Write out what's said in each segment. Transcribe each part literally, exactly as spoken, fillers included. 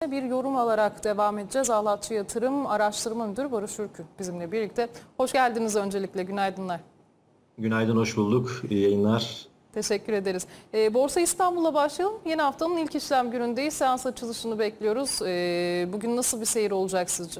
Bir yorum alarak devam edeceğiz. Ahlatçı Yatırım Araştırma Müdürü Barış Ürkü bizimle birlikte. Hoş geldiniz öncelikle. Günaydınlar. Günaydın, hoş bulduk. İyi yayınlar. Teşekkür ederiz. E, Borsa İstanbul'a başlayalım. Yeni haftanın ilk işlem günündeyiz. Seans açılışını bekliyoruz. E, bugün nasıl bir seyir olacak sizce?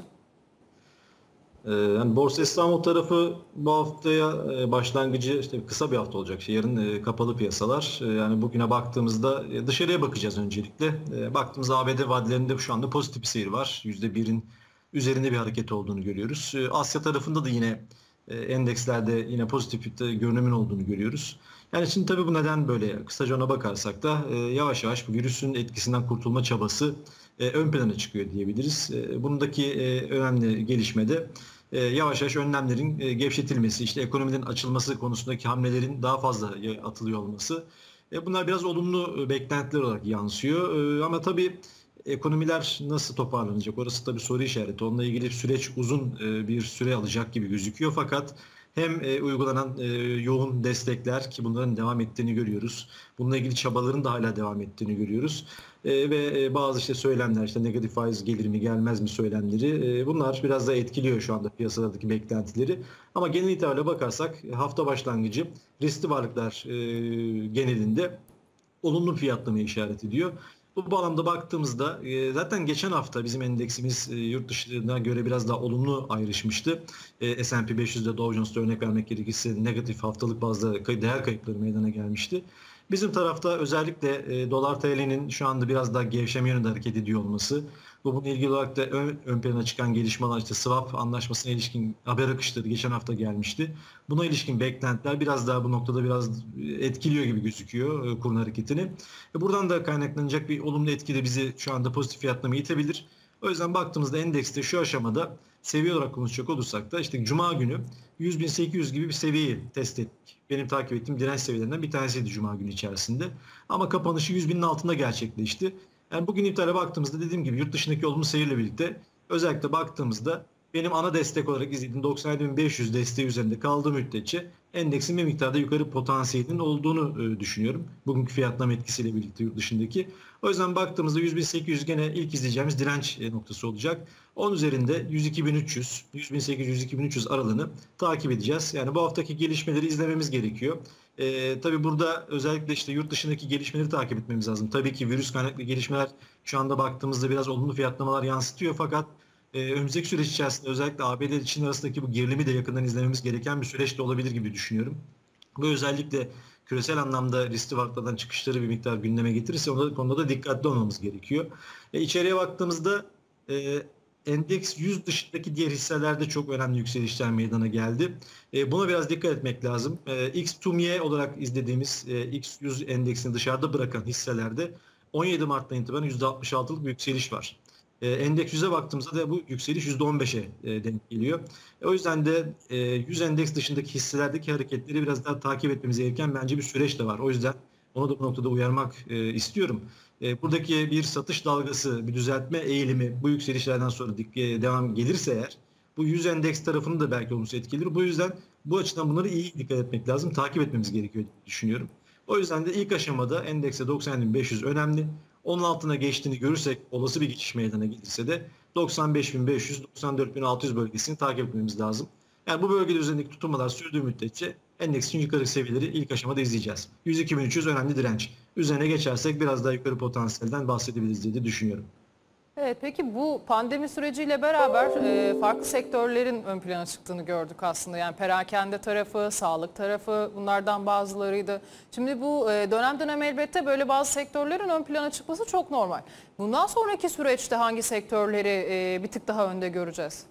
Ee, yani Borsa İstanbul tarafı bu haftaya e, başlangıcı işte kısa bir hafta olacak. İşte yarın e, kapalı piyasalar. E, yani bugüne baktığımızda e, dışarıya bakacağız öncelikle. E, baktığımızda A B D vadelerinde şu anda pozitif bir seyir var. yüzde birin üzerinde bir hareket olduğunu görüyoruz. E, Asya tarafında da yine e, endekslerde yine pozitif bir görünümün olduğunu görüyoruz. Yani şimdi tabii bu neden böyle? Kısaca ona bakarsak da e, yavaş yavaş bu virüsün etkisinden kurtulma çabası e, ön plana çıkıyor diyebiliriz. E, bundaki e, önemli gelişme de e, yavaş yavaş önlemlerin e, gevşetilmesi, işte ekonominin açılması konusundaki hamlelerin daha fazla atılıyor olması. E, bunlar biraz olumlu e, beklentiler olarak yansıyor. E, ama tabii ekonomiler nasıl toparlanacak? Orası tabii soru işareti. Onunla ilgili süreç uzun e, bir süre alacak gibi gözüküyor. Fakat hem e, uygulanan e, yoğun destekler ki bunların devam ettiğini görüyoruz. Bununla ilgili çabaların da hala devam ettiğini görüyoruz. E, ve e, bazı işte söylemler, işte negatif faiz gelir mi gelmez mi söylemleri, e, bunlar biraz da etkiliyor şu anda piyasadaki beklentileri. Ama genel itibariyle bakarsak hafta başlangıcı riskli varlıklar e, genelinde olumlu fiyatlama işaret ediyor. Bu bağlamda baktığımızda e, zaten geçen hafta bizim endeksimiz e, yurt dışına göre biraz daha olumlu ayrışmıştı. E, S and P beş yüzde Dow Jones'ta örnek vermek gerekirse negatif haftalık bazda kay- değer kayıpları meydana gelmişti. Bizim tarafta özellikle e, dolar T L'nin şu anda biraz daha gevşeme yönünde hareket ediyor olması. Bu bununla ilgili olarak da ön, ön plana çıkan gelişmeler, işte swap anlaşmasına ilişkin haber akışları geçen hafta gelmişti. Buna ilişkin beklentiler biraz daha bu noktada biraz etkiliyor gibi gözüküyor e, kurun hareketini. E, buradan da kaynaklanacak bir olumlu etki de bizi şu anda pozitif fiyatlamaya itebilir. O yüzden baktığımızda endekste şu aşamada seviye olarak konuşacak olursak da işte Cuma günü yüz bin sekiz yüz gibi bir seviyeyi test ettik. Benim takip ettiğim direnç seviyelerinden bir tanesiydi Cuma günü içerisinde. Ama kapanışı yüz binin altında gerçekleşti. Yani bugün iptale baktığımızda dediğim gibi yurt dışındaki olumlu seyirle birlikte özellikle baktığımızda benim ana destek olarak izlediğim doksan yedi bin beş yüz desteği üzerinde kaldığı müddetçe endeksin bir miktarda yukarı potansiyelinin olduğunu e, düşünüyorum. Bugünkü fiyatlama etkisiyle birlikte yurt dışındaki. O yüzden baktığımızda yüz bin sekiz yüz gene ilk izleyeceğimiz direnç e, noktası olacak. Onun üzerinde yüz iki bin üç yüz, yüz bin sekiz yüz, yüz iki bin üç yüz aralığını takip edeceğiz. Yani bu haftaki gelişmeleri izlememiz gerekiyor. E, tabii burada özellikle işte yurt dışındaki gelişmeleri takip etmemiz lazım. Tabii ki virüs kaynaklı gelişmeler şu anda baktığımızda biraz olumlu fiyatlamalar yansıtıyor fakat ee, önümüzdeki süreç içerisinde özellikle A B D ile Çin arasındaki bu gerilimi de yakından izlememiz gereken bir süreç de olabilir gibi düşünüyorum. Bu özellikle küresel anlamda riskli varlıklardan çıkışları bir miktar gündeme getirirse onda, konuda da dikkatli olmamız gerekiyor. E, içeriye baktığımızda e, endeks yüz dışındaki diğer hisselerde çok önemli yükselişler meydana geldi. E, buna biraz dikkat etmek lazım. E, X T U M Y olarak izlediğimiz e, X yüz endeksini dışarıda bırakan hisselerde on yedi Mart'tan itibaren yüzde altmış altılık bir yükseliş var. E, endeks yüze baktığımızda da bu yükseliş yüzde on beşe e, denk geliyor. E, o yüzden de e, yüz endeks dışındaki hisselerdeki hareketleri biraz daha takip etmemiz gereken bence bir süreç de var. O yüzden onu da bu noktada uyarmak e, istiyorum. E, buradaki bir satış dalgası, bir düzeltme eğilimi bu yükselişlerden sonra dik- e, devam gelirse eğer bu yüz endeks tarafını da belki olumsuz etkiler. Bu yüzden bu açıdan bunları iyi dikkat etmek lazım, takip etmemiz gerekiyor diye düşünüyorum. O yüzden de ilk aşamada endekse doksan bin beş yüz önemli. Onun altına geçtiğini görürsek olası bir geçiş meydana gelirse de doksan beş bin beş yüz doksan dört bin altı yüz bölgesini takip etmemiz lazım. Yani bu bölgede üzerindeki tutunmalar sürdüğü müddetçe endeksin yukarı seviyeleri ilk aşamada izleyeceğiz. yüz iki bin üç yüz önemli direnç. Üzerine geçersek biraz daha yukarı potansiyelden bahsedebiliriz diye de düşünüyorum. Evet, peki bu pandemi süreciyle beraber e, farklı sektörlerin ön plana çıktığını gördük aslında. Yani perakende tarafı, sağlık tarafı bunlardan bazılarıydı. Şimdi bu e, dönem dönem elbette böyle bazı sektörlerin ön plana çıkması çok normal. Bundan sonraki süreçte hangi sektörleri e, bir tık daha önde göreceğiz?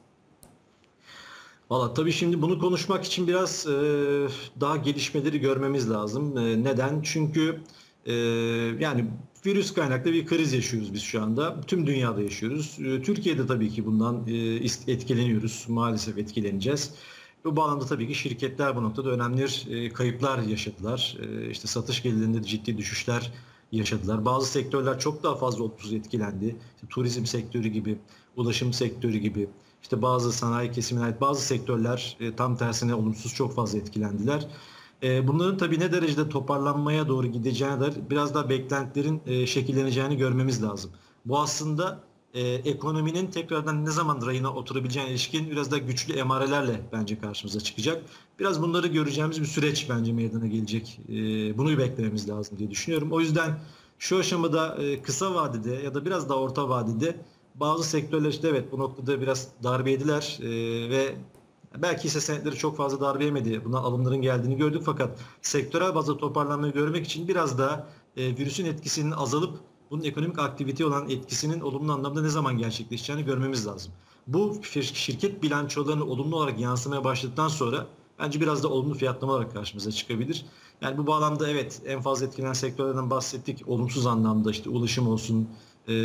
Valla tabii şimdi bunu konuşmak için biraz e, daha gelişmeleri görmemiz lazım. E, neden? Çünkü e, yani virüs kaynaklı bir kriz yaşıyoruz biz şu anda. Tüm dünyada yaşıyoruz. E, Türkiye'de tabii ki bundan e, etkileniyoruz. Maalesef etkileneceğiz. Bu bağlamda tabii ki şirketler bu noktada önemli e, kayıplar yaşadılar. E, işte satış gelirlerinde ciddi düşüşler yaşadılar. Bazı sektörler çok daha fazla olumsuz etkilendi. İşte turizm sektörü gibi, ulaşım sektörü gibi. İşte bazı sanayi kesimine ait bazı sektörler e, tam tersine olumsuz çok fazla etkilendiler. E, bunların tabii ne derecede toparlanmaya doğru gideceğine dair biraz daha beklentilerin e, şekilleneceğini görmemiz lazım. Bu aslında e, ekonominin tekrardan ne zaman rayına oturabileceğine ilişkin biraz daha güçlü emarelerle bence karşımıza çıkacak. Biraz bunları göreceğimiz bir süreç bence meydana gelecek. E, bunu beklememiz lazım diye düşünüyorum. O yüzden şu aşamada e, kısa vadede ya da biraz daha orta vadede bazı sektörler işte evet bu noktada biraz darbe yediler e, ve belki hisse senetleri çok fazla darbe yemedi. Buna alımların geldiğini gördük fakat sektörel bazda toparlanmayı görmek için biraz daha e, virüsün etkisinin azalıp bunun ekonomik aktivite olan etkisinin olumlu anlamda ne zaman gerçekleşeceğini görmemiz lazım. Bu şirket bilançolarını olumlu olarak yansımaya başladıktan sonra bence biraz da olumlu fiyatlama olarak karşımıza çıkabilir. Yani bu bağlamda evet en fazla etkilenen sektörlerden bahsettik. Olumsuz anlamda işte ulaşım olsun, e,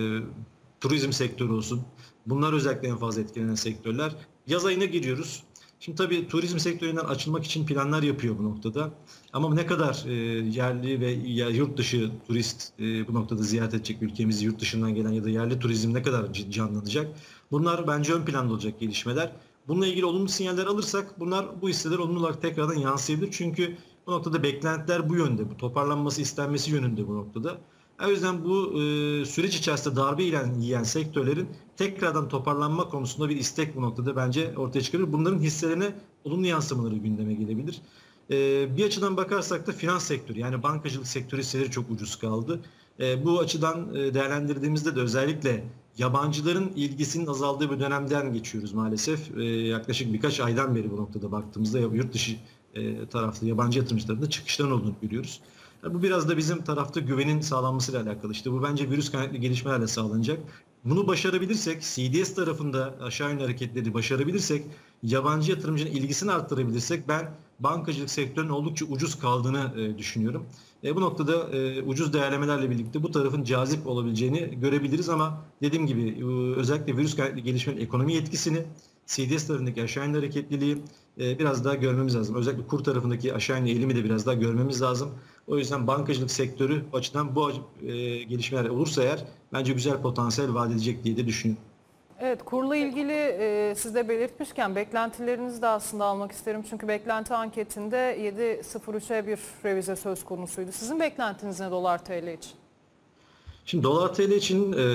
turizm sektörü olsun. Bunlar özellikle en fazla etkilenen sektörler. Yaz ayına giriyoruz. Şimdi tabii turizm sektöründen açılmak için planlar yapıyor bu noktada. Ama ne kadar e, yerli ve ya, yurt dışı turist e, bu noktada ziyaret edecek ülkemizi yurt dışından gelen ya da yerli turizm ne kadar canlanacak? Bunlar bence ön planda olacak gelişmeler. Bununla ilgili olumlu sinyaller alırsak bunlar bu hisseler olumlu olarak tekrardan yansıyabilir. Çünkü bu noktada beklentiler bu yönde. Bu toparlanması istenmesi yönünde bu noktada. O yüzden bu e, süreç içerisinde darbe ilan yiyen sektörlerin tekrardan toparlanma konusunda bir istek bu noktada bence ortaya çıkarır. Bunların hisselerine olumlu yansımaları gündeme gelebilir. E, bir açıdan bakarsak da finans sektörü yani bankacılık sektörü hisseleri çok ucuz kaldı. E, bu açıdan e, değerlendirdiğimizde de özellikle yabancıların ilgisinin azaldığı bir dönemden geçiyoruz maalesef. E, yaklaşık birkaç aydan beri bu noktada baktığımızda yurt dışı e, taraflı yabancı yatırımcıların da çıkıştan olduğunu görüyoruz. Yani bu biraz da bizim tarafta güvenin sağlanmasıyla alakalı. İşte bu bence virüs kaynaklı gelişmelerle sağlanacak. Bunu başarabilirsek, C D S tarafında aşağı yönlü hareketleri başarabilirsek, yabancı yatırımcının ilgisini arttırabilirsek ben bankacılık sektörünün oldukça ucuz kaldığını e, düşünüyorum. E, bu noktada e, ucuz değerlemelerle birlikte bu tarafın cazip olabileceğini görebiliriz ama dediğim gibi e, özellikle virüs kaynaklı gelişmenin ekonomi etkisini, C D S tarafındaki aşağı yönlü hareketliliği e, biraz daha görmemiz lazım. Özellikle kur tarafındaki aşağı yönlü eğilimi de biraz daha görmemiz lazım. O yüzden bankacılık sektörü bu açıdan bu e, gelişmeler olursa eğer bence güzel potansiyel vaat edecek diye de düşünüyorum. Evet, kurla ilgili e, siz de belirtmişken beklentilerinizi de aslında almak isterim. Çünkü beklenti anketinde yedi nokta sıfır üçe bir revize söz konusuydu. Sizin beklentiniz ne dolar T L için? Şimdi dolar T L için e,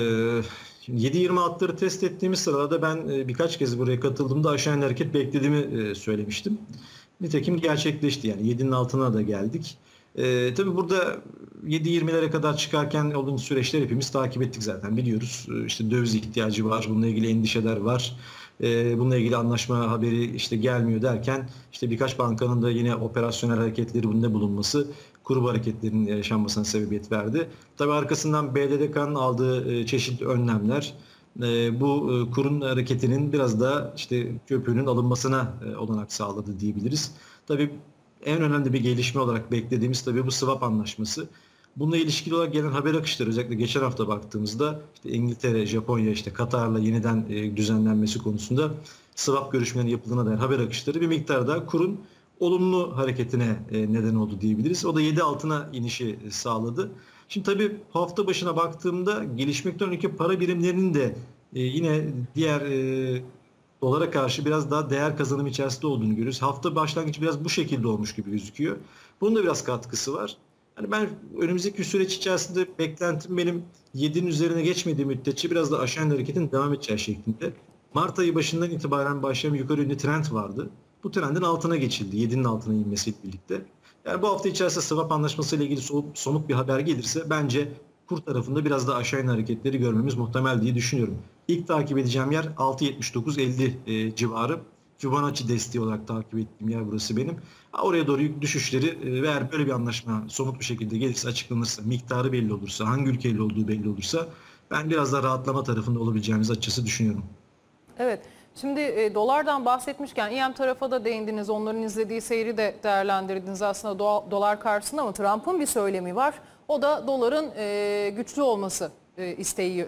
yedi yirmi altları test ettiğimiz sırada ben e, birkaç kez buraya katıldığımda aşağı yönlü hareket beklediğimi e, söylemiştim. Nitekim gerçekleşti yani yedinin altına da geldik. E, tabii burada yedi yirmilere kadar çıkarken olduğumuz süreçler hepimiz takip ettik zaten biliyoruz. E, işte döviz ihtiyacı var, bununla ilgili endişeler var. E, bununla ilgili anlaşma haberi işte gelmiyor derken işte birkaç bankanın da yine operasyonel hareketleri bunda bulunması kuru hareketlerinin yaşanmasına sebebiyet verdi. Tabii arkasından B D D K'nın aldığı e, çeşitli önlemler e, bu e, kurun hareketinin biraz da işte köpüğünün alınmasına e, olanak sağladı diyebiliriz. Tabii en önemli bir gelişme olarak beklediğimiz tabii bu swap anlaşması. Bununla ilişkili olarak gelen haber akışları özellikle geçen hafta baktığımızda işte İngiltere, Japonya, işte Katar'la yeniden e, düzenlenmesi konusunda swap görüşmelerinin yapıldığına dair haber akışları bir miktar daha kurun olumlu hareketine e, neden oldu diyebiliriz. O da yedi altına inişi e, sağladı. Şimdi tabii hafta başına baktığımda gelişmekten önceki para birimlerinin de e, yine diğer e, dolara karşı biraz daha değer kazanım içerisinde olduğunu görüyoruz. Hafta başlangıcı biraz bu şekilde olmuş gibi gözüküyor. Bunun da biraz katkısı var. Yani ben önümüzdeki süreç içerisinde beklentim benim yedinin üzerine geçmediği müddetçe biraz da aşağı hareketin devam edeceği şeklinde. Mart ayı başından itibaren başlayan yukarı yönlü trend vardı. Bu trendin altına geçildi. yedinin altına inmesiyle birlikte. Yani bu hafta içerisinde swap anlaşması ile ilgili somut bir haber gelirse bence kur tarafında biraz da aşağı hareketleri görmemiz muhtemel diye düşünüyorum. İlk takip edeceğim yer altı yetmiş dokuz elli e, civarı. Fibonacci desteği olarak takip ettiğim yer burası benim. Oraya doğru düşüşleri e, ve eğer böyle bir anlaşma somut bir şekilde gelirse, açıklanırsa, miktarı belli olursa, hangi ülkeyle olduğu belli olursa ben biraz daha rahatlama tarafında olabileceğimizi açıkçası düşünüyorum. Evet. Şimdi e, dolardan bahsetmişken İ M tarafa da değindiniz. Onların izlediği seyri de değerlendirdiniz aslında do dolar karşısında ama Trump'ın bir söylemi var. O da doların e, güçlü olması e, isteği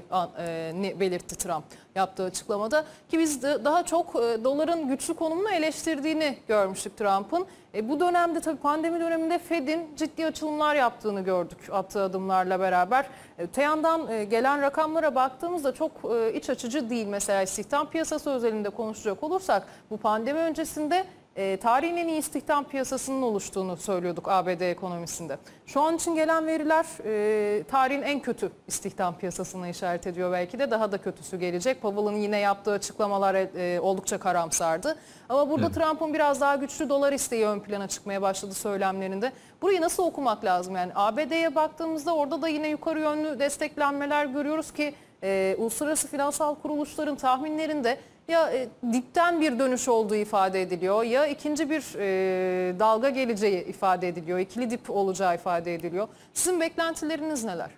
e, belirtti Trump yaptığı açıklamada. Ki biz de daha çok e, doların güçlü konumunu eleştirdiğini görmüştük Trump'ın. E, bu dönemde tabii pandemi döneminde Fed'in ciddi açılımlar yaptığını gördük attığı adımlarla beraber. E, öte yandan e, gelen rakamlara baktığımızda çok e, iç açıcı değil. Mesela istihdam piyasası özelinde konuşacak olursak bu pandemi öncesinde e, tarihin en iyi istihdam piyasasının oluştuğunu söylüyorduk A B D ekonomisinde. Şu an için gelen veriler e, tarihin en kötü istihdam piyasasına işaret ediyor, belki de daha da kötüsü gelecek. Powell'ın yine yaptığı açıklamalar e, oldukça karamsardı. Ama burada evet. Trump'ın biraz daha güçlü dolar isteği ön plana çıkmaya başladı söylemlerinde. Burayı nasıl okumak lazım? Yani A B D'ye baktığımızda orada da yine yukarı yönlü desteklenmeler görüyoruz ki e, uluslararası finansal kuruluşların tahminlerinde ya e, dipten bir dönüş olduğu ifade ediliyor, ya ikinci bir e, dalga geleceği ifade ediliyor, ikili dip olacağı ifade ediliyor. Sizin beklentileriniz neler?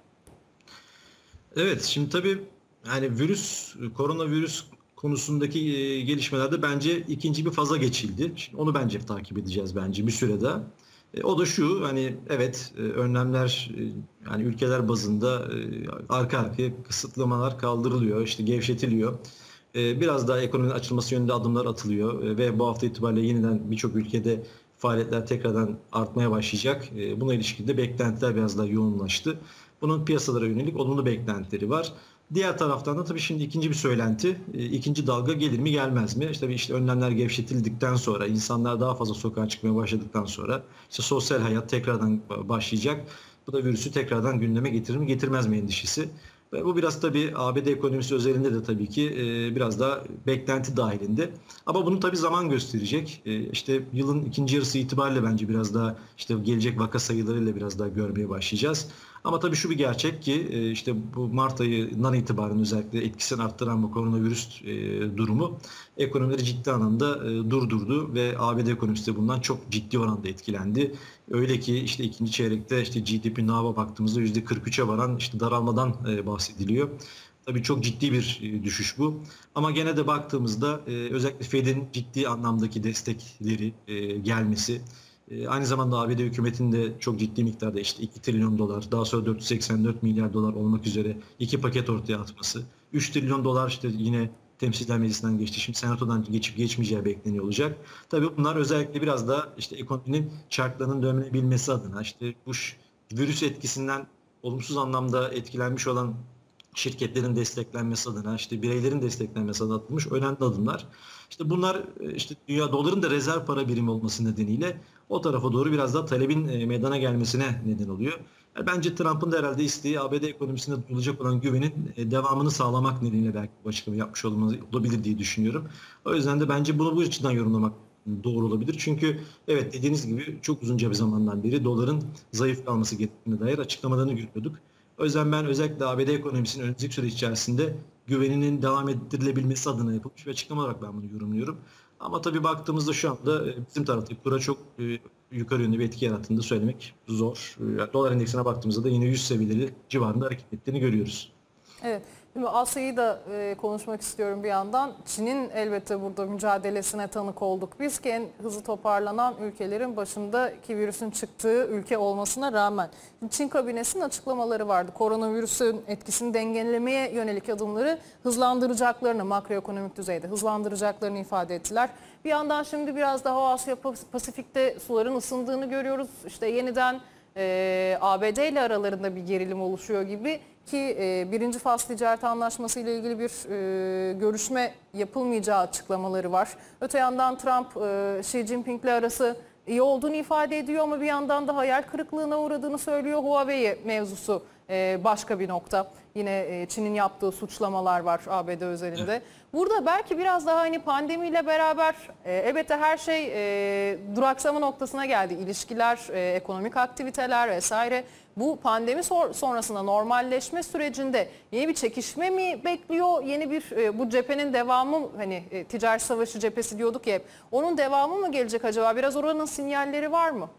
Evet, şimdi tabii yani virüs, koronavirüs konusundaki e, gelişmelerde bence ikinci bir faza geçildi. Şimdi onu bence takip edeceğiz bence bir sürede. E, o da şu, hani evet e, önlemler e, yani ülkeler bazında e, arka arkaya kısıtlamalar kaldırılıyor, işte gevşetiliyor. E, biraz daha ekonominin açılması yönünde adımlar atılıyor e, ve bu hafta itibariyle yeniden birçok ülkede faaliyetler tekrardan artmaya başlayacak. E, buna ilişkin de beklentiler biraz daha yoğunlaştı. Bunun piyasalara yönelik olumlu beklentileri var. Diğer taraftan da tabii şimdi ikinci bir söylenti, ikinci dalga gelir mi gelmez mi? İşte, işte önlemler gevşetildikten sonra, insanlar daha fazla sokağa çıkmaya başladıktan sonra işte sosyal hayat tekrardan başlayacak. Bu da virüsü tekrardan gündeme getirir mi getirmez mi endişesi. Ve bu biraz tabii A B D ekonomisi özelinde de tabii ki biraz daha beklenti dahilinde. Ama bunu tabii zaman gösterecek. İşte yılın ikinci yarısı itibariyle bence biraz daha işte gelecek vaka sayılarıyla biraz daha görmeye başlayacağız. Ama tabii şu bir gerçek ki işte bu Mart ayından itibaren özellikle etkisini arttıran bu koronavirüs durumu ekonomileri ciddi anlamda durdurdu ve A B D ekonomisi de bundan çok ciddi oranda etkilendi. Öyle ki işte ikinci çeyrekte işte G D P N A V'a baktığımızda yüzde kırk üçe varan işte daralmadan bahsediliyor. Tabii çok ciddi bir düşüş bu. Ama gene de baktığımızda özellikle Fed'in ciddi anlamdaki destekleri gelmesi, aynı zamanda A B D hükümetinin de çok ciddi miktarda işte iki trilyon dolar, daha sonra dört yüz seksen dört milyar dolar olmak üzere iki paket ortaya atması, üç trilyon dolar işte yine Temsilciler Meclisi'nden geçti. Şimdi Senato'dan geçip geçmeyeceği bekleniyor olacak. Tabii bunlar özellikle biraz da işte ekonominin çarklarının dönebilmesi adına, işte bu virüs etkisinden olumsuz anlamda etkilenmiş olan şirketlerin desteklenmesi adına, işte bireylerin desteklenmesi adına atılmış önemli adımlar. İşte bunlar işte dünya doların da rezerv para birimi olması nedeniyle o tarafa doğru biraz daha talebin meydana gelmesine neden oluyor. Bence Trump'ın da herhalde isteği A B D ekonomisinde duyulacak olan güvenin devamını sağlamak nedeniyle belki bu açıklamayı yapmış olabilir diye düşünüyorum. O yüzden de bence bunu bu açıdan yorumlamak doğru olabilir. Çünkü evet dediğiniz gibi çok uzunca bir zamandan beri doların zayıf kalması gerektiğine dair açıklamalarını görüyorduk. O yüzden ben özellikle A B D ekonomisinin önümüzdeki süreç içerisinde güveninin devam ettirilebilmesi adına yapılmış bir açıklama olarak ben bunu yorumluyorum. Ama tabii baktığımızda şu anda bizim taraftaki kura çok yukarı yönlü bir etki yarattığını da söylemek zor. Yani dolar endeksine baktığımızda da yine yüz seviyeleri civarında hareket ettiğini görüyoruz. Evet. Şimdi Asya'yı da e, konuşmak istiyorum bir yandan. Çin'in elbette burada mücadelesine tanık olduk. Biz ki en hızlı toparlanan ülkelerin başındaki virüsün çıktığı ülke olmasına rağmen Çin kabinesinin açıklamaları vardı. Koronavirüsün etkisini dengelemeye yönelik adımları hızlandıracaklarını, makroekonomik düzeyde hızlandıracaklarını ifade ettiler. Bir yandan şimdi biraz daha Asya Pasifik'te suların ısındığını görüyoruz. İşte yeniden e, A B D ile aralarında bir gerilim oluşuyor gibi. Ki e, birinci faz ticaret anlaşması ile ilgili bir e, görüşme yapılmayacağı açıklamaları var. Öte yandan Trump, e, Xi Jinping'le arası iyi olduğunu ifade ediyor ama bir yandan da hayal kırıklığına uğradığını söylüyor. Huawei mevzusu e, başka bir nokta. Yine e, Çin'in yaptığı suçlamalar var A B D özelinde. Burada belki biraz daha hani pandemiyle beraber e, elbette her şey e, duraksama noktasına geldi. İlişkiler, e, ekonomik aktiviteler vesaire. Bu pandemi sonrasında normalleşme sürecinde yeni bir çekişme mi bekliyor? Yeni bir e, bu cephenin devamı, hani e, ticaret savaşı cephesi diyorduk ya hep. Onun devamı mı gelecek acaba? Biraz oranın sinyalleri var mı?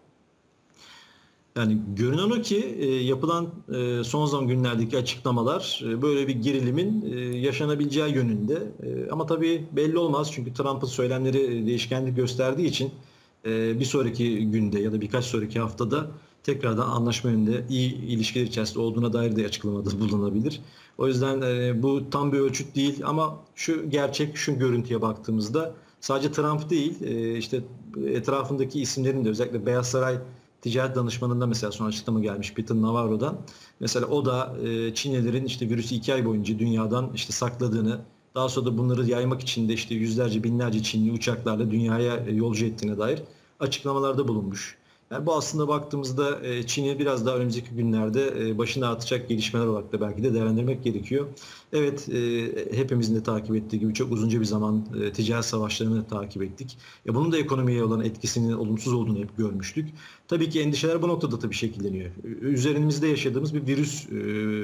Yani görünen o ki e, yapılan e, son zaman günlerdeki açıklamalar e, böyle bir gerilimin e, yaşanabileceği yönünde. E, ama tabii belli olmaz çünkü Trump'ın söylemleri değişkenlik gösterdiği için e, bir sonraki günde ya da birkaç sonraki haftada tekrardan anlaşma yönünde iyi ilişkiler içerisinde olduğuna dair de açıklamada bulunabilir. O yüzden e, bu tam bir ölçüt değil ama şu gerçek, şu görüntüye baktığımızda sadece Trump değil, e, işte etrafındaki isimlerin de özellikle Beyaz Saray Ticaret Danışmanı'nda mesela son açıklama gelmiş Peter Navarro'dan. Mesela o da e, Çinlilerin işte virüsü iki ay boyunca dünyadan işte sakladığını, Daha sonra da bunları yaymak için de işte yüzlerce binlerce Çinli uçaklarla dünyaya e, yolcu ettiğine dair açıklamalarda bulunmuş. Yani bu aslında baktığımızda e, Çin'i biraz daha önümüzdeki günlerde e, başına artacak gelişmeler olarak da belki de değerlendirmek gerekiyor. Evet, e, hepimizin de takip ettiği gibi çok uzunca bir zaman e, ticaret savaşlarını takip ettik. E, bunun da ekonomiye olan etkisinin olumsuz olduğunu hep görmüştük. Tabii ki endişeler bu noktada tabii şekilleniyor. Üzerimizde yaşadığımız bir virüs e,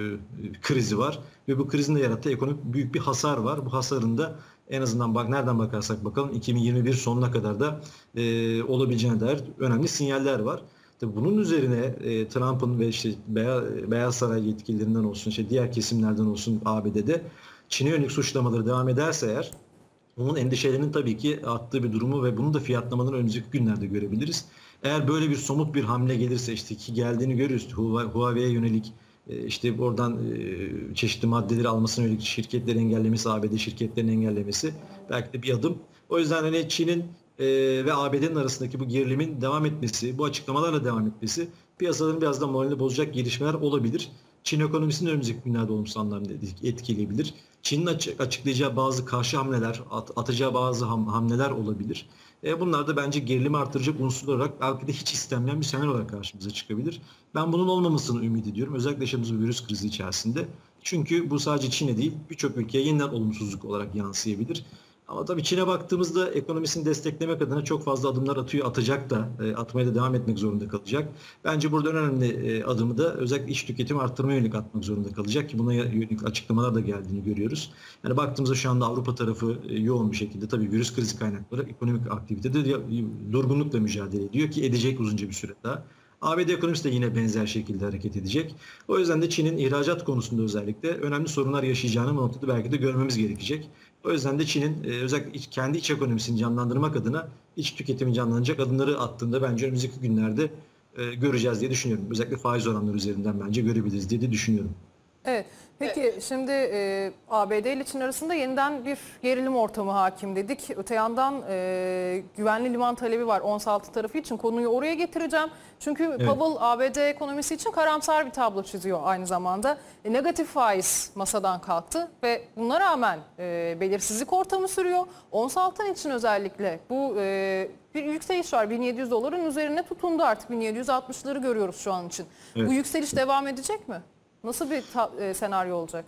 krizi var ve bu krizin de yarattığı ekonomik büyük bir hasar var. Bu hasarın da en azından bak nereden bakarsak bakalım iki bin yirmi bir sonuna kadar da e, olabileceğine dair önemli sinyaller var. Tabii bunun üzerine e, Trump'ın ve işte Beyaz, Beyaz Saray yetkililerinden olsun, işte diğer kesimlerden olsun A B D'de Çin'e yönelik suçlamaları devam ederse eğer bunun endişelerinin tabii ki arttığı bir durumu ve bunu da fiyatlamaların önümüzdeki günlerde görebiliriz. Eğer böyle bir somut bir hamle gelirse işte ki geldiğini görüyoruz. Huawei'ye yönelik işte oradan çeşitli maddeleri almasına yönelik şirketlerin engellemesi, A B D şirketlerinin engellemesi belki de bir adım. O yüzden hani Çin'in ve A B D'nin arasındaki bu gerilimin devam etmesi, bu açıklamalarla devam etmesi piyasaların biraz da moralini bozacak gelişmeler olabilir. Çin ekonomisinin önümüzdeki günlerde olumsuz anlamda etkileyebilir. Çin'in açıklayacağı bazı karşı hamleler, atacağı bazı hamleler olabilir. E bunlar da bence gerilimi artıracak unsur olarak belki de hiç istenmeyen bir senaryo olarak karşımıza çıkabilir. Ben bunun olmamasını ümit ediyorum. Özellikle yaşadığımız bu virüs krizi içerisinde. Çünkü bu sadece Çin'e değil birçok ülkeye yeniden olumsuzluk olarak yansıyabilir. Ama tabii Çin'e baktığımızda ekonomisini desteklemek adına çok fazla adımlar atıyor, atacak da, atmaya da devam etmek zorunda kalacak. Bence burada en önemli adımı da özellikle iç tüketimi arttırmaya yönelik atmak zorunda kalacak ki buna yönelik açıklamalar da geldiğini görüyoruz. Yani baktığımızda şu anda Avrupa tarafı yoğun bir şekilde tabii virüs krizi kaynakları ekonomik aktivitede durgunlukla mücadele ediyor ki edecek uzunca bir süre daha. A B D ekonomisi de yine benzer şekilde hareket edecek. O yüzden de Çin'in ihracat konusunda özellikle önemli sorunlar yaşayacağını bu noktada belki de görmemiz gerekecek. O yüzden de Çin'in özellikle kendi iç ekonomisini canlandırmak adına iç tüketimin canlanacak adımları attığında bence önümüzdeki günlerde göreceğiz diye düşünüyorum. Özellikle faiz oranları üzerinden bence görebiliriz diye de düşünüyorum. Evet. Peki evet. Şimdi e, A B D ile Çin arasında yeniden bir gerilim ortamı hakim dedik. Öte yandan e, güvenli liman talebi var ons altı tarafı için. Konuyu oraya getireceğim. Çünkü evet. Powell A B D ekonomisi için karamsar bir tablo çiziyor aynı zamanda. E, negatif faiz masadan kalktı ve buna rağmen e, belirsizlik ortamı sürüyor. Ons altın için özellikle bu e, bir yükseliş var. bin yedi yüz doların üzerine tutundu artık. bin yedi yüz altmışları görüyoruz şu an için. Evet. Bu yükseliş devam edecek mi? Nasıl bir e, senaryo olacak?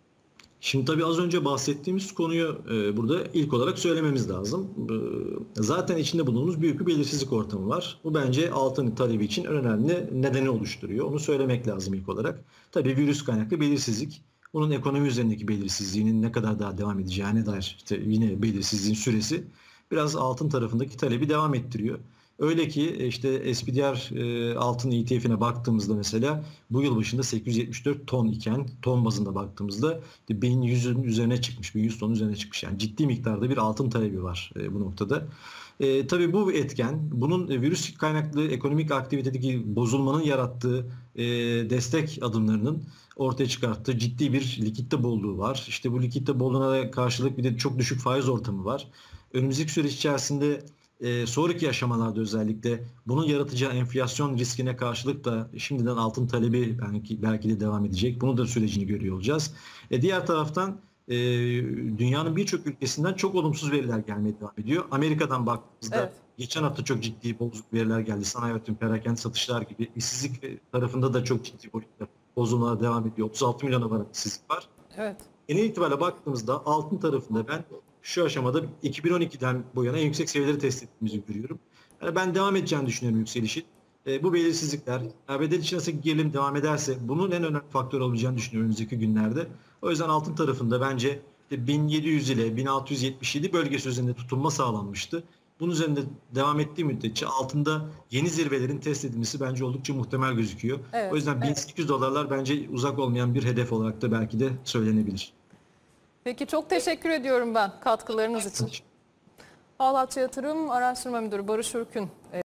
Şimdi tabii az önce bahsettiğimiz konuyu e, burada ilk olarak söylememiz lazım. E, zaten içinde bulunduğumuz büyük bir belirsizlik ortamı var. Bu bence altın talebi için en önemli nedeni oluşturuyor. Onu söylemek lazım ilk olarak. Tabii virüs kaynaklı belirsizlik. Bunun ekonomi üzerindeki belirsizliğinin ne kadar daha devam edeceğine dair işte yine belirsizliğin süresi biraz altın tarafındaki talebi devam ettiriyor. Öyle ki işte S P D R altın E T F'ine baktığımızda mesela bu yıl başında sekiz yüz yetmiş dört ton iken ton bazında baktığımızda bin yüzün üzerine çıkmış, bin yüz ton üzerine çıkmış. Yani ciddi miktarda bir altın talebi var bu noktada. E, tabii bu etken bunun virüs kaynaklı ekonomik aktivitedeki bozulmanın yarattığı e, destek adımlarının ortaya çıkarttığı ciddi bir likitte bolluğu var. İşte bu likitte bolluğuna karşılık bir de çok düşük faiz ortamı var. Önümüzdeki süreç içerisinde e, sonraki aşamalarda özellikle bunun yaratacağı enflasyon riskine karşılık da şimdiden altın talebi belki, belki de devam edecek. Bunu da sürecini görüyor olacağız. E, diğer taraftan e, dünyanın birçok ülkesinden çok olumsuz veriler gelmeye devam ediyor. Amerika'dan baktığımızda evet. Geçen hafta çok ciddi bozuk veriler geldi. Sanayi üretim, perakende satışlar gibi. İşsizlik tarafında da çok ciddi bozulmalar devam ediyor. otuz altı milyona varan işsizlik var. Evet. Genel itibariyle baktığımızda altın tarafında ben şu aşamada iki bin on ikiden bu yana en yüksek seviyeleri test ettiğimizi görüyorum. Yani ben devam edeceğini düşünüyorum yükselişin. E, bu belirsizlikler, A B D içerisindeki gerilim devam ederse bunun en önemli faktör olabileceğini düşünüyorum önümüzdeki günlerde. O yüzden altın tarafında bence bin yedi yüz ile bin altı yüz yetmiş yedi bölgesi üzerinde tutunma sağlanmıştı. Bunun üzerinde devam ettiği müddetçe altında yeni zirvelerin test edilmesi bence oldukça muhtemel gözüküyor. Evet, o yüzden bin sekiz yüz evet. dolarlar bence uzak olmayan bir hedef olarak da belki de söylenebilir. Peki çok teşekkür ediyorum ben katkılarınız için. Halatçı Yatırım Araştırma Müdürü Barış Ürkün